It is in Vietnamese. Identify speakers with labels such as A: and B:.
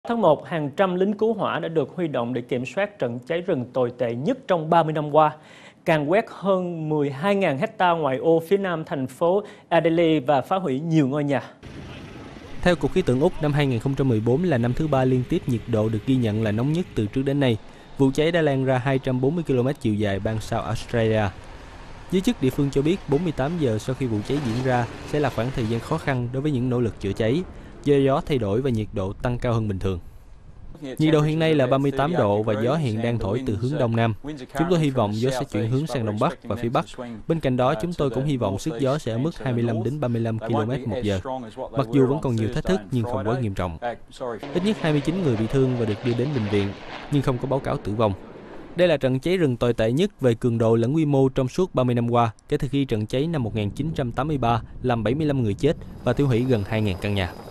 A: Tháng 1, hàng trăm lính cứu hỏa đã được huy động để kiểm soát trận cháy rừng tồi tệ nhất trong 30 năm qua, càn quét hơn 12.000 hecta ngoại ô phía nam thành phố Adelaide và phá hủy nhiều ngôi nhà.
B: Theo Cục Khí tượng Úc, năm 2014 là năm thứ 3 liên tiếp nhiệt độ được ghi nhận là nóng nhất từ trước đến nay. Vụ cháy đã lan ra 240 km chiều dài bang South Australia. Giới chức địa phương cho biết 48 giờ sau khi vụ cháy diễn ra sẽ là khoảng thời gian khó khăn đối với những nỗ lực chữa cháy, do gió thay đổi và nhiệt độ tăng cao hơn bình thường. Nhiệt độ hiện nay là 38 độ và gió hiện đang thổi từ hướng Đông Nam. Chúng tôi hy vọng gió sẽ chuyển hướng sang Đông Bắc và phía Bắc. Bên cạnh đó, chúng tôi cũng hy vọng sức gió sẽ ở mức 25 đến 35 km/h. Mặc dù vẫn còn nhiều thách thức nhưng không quá nghiêm trọng. Ít nhất 29 người bị thương và được đưa đến bệnh viện, nhưng không có báo cáo tử vong. Đây là trận cháy rừng tồi tệ nhất về cường độ lẫn quy mô trong suốt 30 năm qua, kể từ khi trận cháy năm 1983 làm 75 người chết và tiêu hủy gần 2.000 căn nhà.